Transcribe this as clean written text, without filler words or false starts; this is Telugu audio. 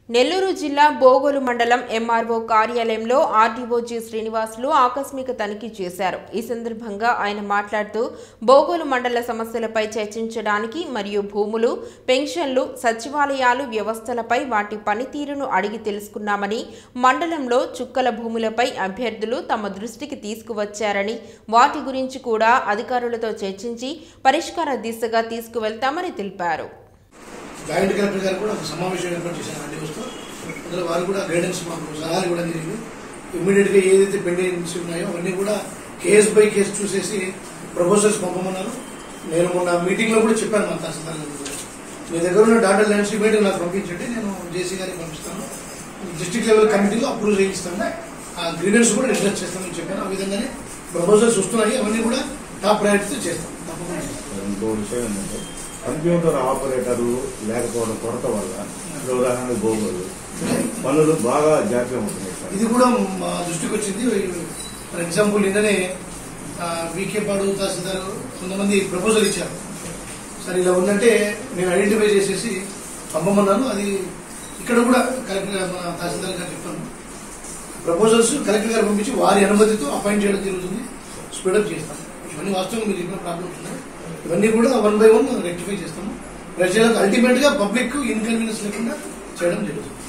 నెల్లూరు జిల్లా బోగోలు మండలం MRO కార్యాలయంలో RDO G శ్రీనివాసులు ఆకస్మిక తనిఖీ చేశారు. ఈ సందర్భంగా ఆయన మాట్లాడుతూ బోగోలు మండల సమస్యలపై చర్చించడానికి మరియు భూములు, పెన్షన్లు, సచివాలయాలు వ్యవస్థలపై వాటి పనితీరును అడిగి తెలుసుకున్నామని, మండలంలో చుక్కల భూములపై అభ్యర్థులు తమ దృష్టికి తీసుకువచ్చారని, వాటి గురించి కూడా అధికారులతో చర్చించి పరిష్కార దిశగా తీసుకువెళ్తామని తెలిపారు. జాయింట్ కలెక్టర్ గారు కూడా ఒక సమావేశం ఏర్పాటు చేశారు RDOస్తో. అందులో వారు కూడా గైడెన్స్ మాకు సలహాలు కూడా జరిగింది. ఇమ్మీడియట్గా ఏదైతే పెండింగ్స్ ఉన్నాయో అవన్నీ కూడా కేస్ బై కేసు చూసేసి ప్రపోజల్స్ పంపమన్నారు. నేను మొన్న మీటింగ్లో కూడా చెప్పాను మా తహసీల్దార్ గారు, మీ దగ్గర ఉన్న డాటా ల్యాండ్స్ ఇమీడియట్గా నాకు పంపించండి, నేను జేసీ గారికి పంపిస్తాను, డిస్ట్రిక్ట్ లెవెల్ కమిటీలో అప్రూవ్ చేయిస్తాను, ఆ గ్రీవెన్స్ కూడా రిజర్వ్ చేస్తామని చెప్పాను. ఆ విధంగానే ప్రపోజల్స్ వస్తున్నాయి, అవన్నీ కూడా టాప్ ప్రయారిటీతో చేస్తాం. తప్పకుండా కంప్యూటర్ ఆపరేటర్ లేకపోవడం కొరత వల్ల ఉదాహరణ బోగోలు పనులు బాగా జాప్యం అవుతుంది. ఇది కూడా మా దృష్టికి వచ్చింది. ఫర్ ఎగ్జాంపుల్ నిన్ననే వీకే పాడు తహసీల్దార్ కొంతమంది ప్రపోజల్ ఇచ్చారు. సరే ఇలా ఉందంటే నేను ఐడెంటిఫై చేసేసి పంపమన్నాను. అది ఇక్కడ కూడా కలెక్టర్ మన తహసీల్దార్ గారు చెప్పాను, ప్రపోజల్స్ కలెక్టర్ గారు పంపించి వారి అనుమతితో అపాయింట్ చేయడం జరుగుతుంది, స్పీడప్ చేస్తాను. ఇవన్నీ వాస్తవంగా మీరు చెప్పిన ప్రాబ్లమ్స్ ఉన్నాయి, ఇవన్నీ కూడా 1 by 1 రెక్టిఫై చేస్తాము. ప్రజలకు అల్టిమేట్ గా పబ్లిక్ ఇన్కన్వీనియన్స్ లేకుండా చేయడం జరుగుతుంది.